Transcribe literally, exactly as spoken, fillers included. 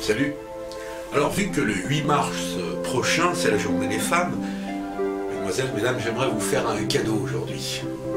Salut. Alors, vu que le huit mars prochain, c'est la journée des femmes, mesdemoiselles, mesdames, j'aimerais vous faire un cadeau aujourd'hui.